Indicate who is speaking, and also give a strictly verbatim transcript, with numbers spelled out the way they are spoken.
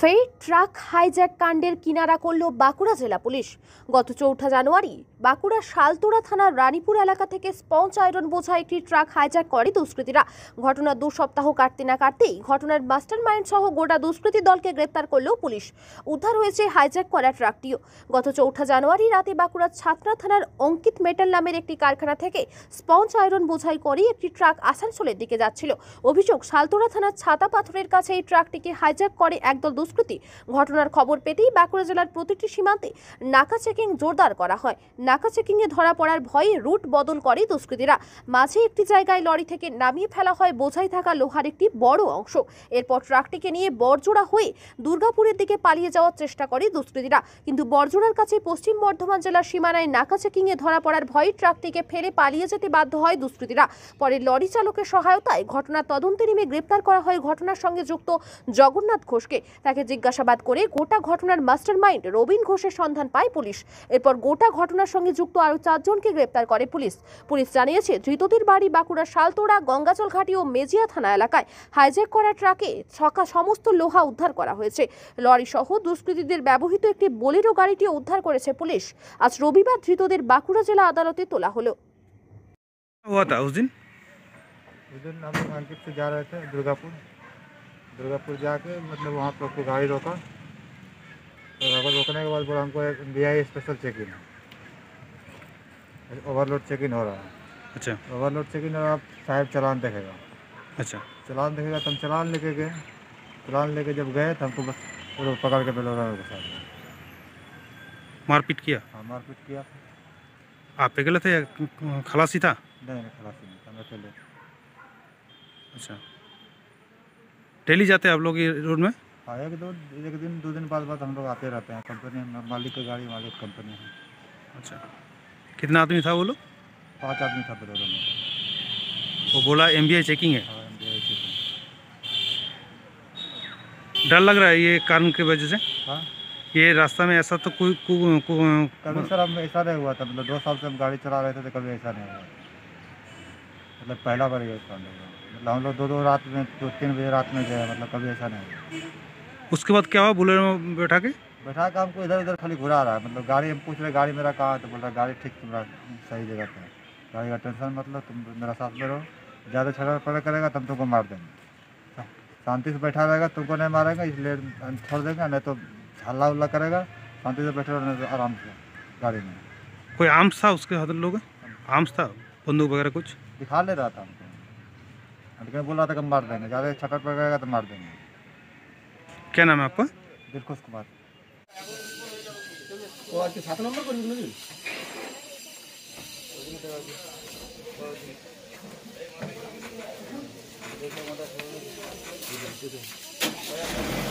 Speaker 1: ফের truck hijack কাণ্ডের কিনারা করল বাঁকুড়া জেলা পুলিশ। গত চৌঠা জানুয়ারি বাঁকুড়া শালতোড়া থানার রানীপুর এলাকা থেকে স্পঞ্জ আয়রন বোঝাই একটি ট্রাক হাইজ্যাক করে দুষ্কৃতীরা। ঘটনার দু সপ্তাহ কাটতে না কাটতেই ঘটনার মাস্টার মাইন্ড সহ গোটা দুষ্কৃতী দলকে গ্রেপ্তার করল পুলিশ। উদ্ধার হয়েছে হাইজ্যাক করা ট্রাকটিও। গত চৌঠা জানুয়ারি রাতে বাঁকুড়ার ছাতনা থানার অঙ্কিত মেটাল নামের একটি কারখানা থেকে স্পঞ্জ আয়রন বোঝাই করে একটি ট্রাক আসানসোলের দিকে যাচ্ছিল। অভিযোগ, শালতোড়া থানার ছাতা পাথরের কাছে এই ট্রাকটিকে হাইজ্যাক করে একদল দুষ্কৃতী। ঘটনার খবর পেতেই বাঁকুড়া জেলার প্রতিটি সীমান্তে নাকা চেকিং জোরদার করা হয়। নাকা চেকিং এ ধরা পড়ার ভয়ে রুট বদল করে দুষ্কৃতীরা। মাঝে একটি জায়গায় লরি থেকে নামিয়ে ফেলা হয় বোঝাই থাকা লোহার একটি বড় অংশ। এরপর ট্রাকটিকে নিয়ে বড়জোড়া হয়ে দুর্গাপুরের দিকে পালিয়ে যাওয়ার চেষ্টা করে দুষ্কৃতীরা, কিন্তু বড়জোড়ার কাছে পশ্চিম বর্ধমান জেলার সীমানায় নাকা চেকিং এ ধরা পড়ার ভয়ে ট্রাকটিকে ফেলে পালিয়ে যেতে বাধ্য হয় দুষ্কৃতীরা। পরে লরি চালকের সহায়তায় ঘটনার তদন্তে নেমে গ্রেপ্তার করা হয় ঘটনার সঙ্গে যুক্ত জগন্নাথ ঘোষকে। তাকে জিজ্ঞাসাবাদ করে গোটা ঘটনার মাস্টার মাইন্ড রবিন ঘোষের সন্ধান পায় পুলিশ। এরপর গোটা ঘটনার সঙ্গে যুক্ত আরও চারজনকে গ্রেপ্তার করে পুলিশ। পুলিশ জানিয়েছে, ধৃতদের বাড়ি বাঁকুড়া শালতোড়া, গঙ্গাজল ঘাটি ও মেজিয়া থানা এলাকায়। হাইজ্যাক করা ট্রাকে ছকা সমস্ত লোহা উদ্ধার করা হয়েছে। লরি সহ দুষ্কৃতীদের ব্যবহৃত একটি বোলেরো গাড়িটিও উদ্ধার করেছে পুলিশ। আজ রবিবার ধৃতদের বাঁকুড়া জেলা আদালতে তোলা হলো।
Speaker 2: उस दिन
Speaker 3: उस दिन हम लोग अंकित से जा रहे थे दुर्गापुर दुर्गापुर जाके मतलब वहाँ पर कोई गाड़ी रोका, तो अगर रोकने के बाद बोला हमको एक B I special check in overload check in हो रहा है।
Speaker 2: अच्छा
Speaker 3: ओवरलोड चेक इन हो रहा है, साहब चालान देखेगा।
Speaker 2: अच्छा
Speaker 3: चालान देखेगा तो हम चालान लेके गए। चालान लेके जब गए तो हमको बस वो लोग पकड़ के बेलोरा में घुसा दिया।
Speaker 2: मारपीट किया?
Speaker 3: हाँ, मारपीट किया।
Speaker 2: आप अकेले थे या खलासी था?
Speaker 3: नहीं नहीं, खलासी नहीं था, मैं अकेले।
Speaker 2: अच्छा, डेली जाते हैं आप लोग ये रोड में?
Speaker 3: हाँ, एक दो एक दिन दो दिन बाद बाद हम लोग आते रहते हैं। कंपनी मालिक की गाड़ी, मालिक कंपनी है।
Speaker 2: अच्छा, कितना आदमी था वो लोग?
Speaker 3: पाँच आदमी था बेलोरा में।
Speaker 2: वो बोला एम बी आई चेकिंग है।
Speaker 3: हाँ, एम बी आई चेकिंग।
Speaker 2: डर लग रहा है ये कारण की वजह से?
Speaker 3: हाँ,
Speaker 2: ये रास्ता में ऐसा तो कोई को, को,
Speaker 3: कभी सर हम ऐसा नहीं हुआ था। मतलब दो साल से हम गाड़ी चला रहे थे तो कभी ऐसा नहीं हुआ। मतलब पहला बार ये कांड हुआ। मतलब हम लोग दो दो रात में दो तीन बजे रात में गए, मतलब कभी ऐसा नहीं हुआ।
Speaker 2: उसके बाद क्या हुआ? बोलेरो में बैठा के
Speaker 3: बैठा के हमको इधर उधर खाली घुरा रहा है। मतलब गाड़ी हम पूछ रहे गाड़ी मेरा कहाँ है, तो बोल रहा गाड़ी ठीक तुम्हारा सही जगह पे है, गाड़ी का टेंशन मतलब तुम मेरा साथ में रहो, ज़्यादा छड़ा पड़ा करेगा तब तुमको मार देंगे। शांति से बैठा रहेगा तुमको नहीं मारेगा, इसलिए छोड़ देंगे। नहीं तो हल्ला उल्ला करेगा, शांति से बैठे रहने तो आराम से गाड़ी में।
Speaker 2: कोई आर्म्स था उसके हाथ? लोग आर्म्स था, बंदूक वगैरह कुछ
Speaker 3: दिखा ले रहा था हमको, लेकिन बोल रहा था कि मार देंगे, ज़्यादा छटर पड़ेगा तो मार देंगे।
Speaker 2: क्या नाम है आपका?
Speaker 3: दिलखुश कुमार।
Speaker 4: तो आज के सात नंबर पर नहीं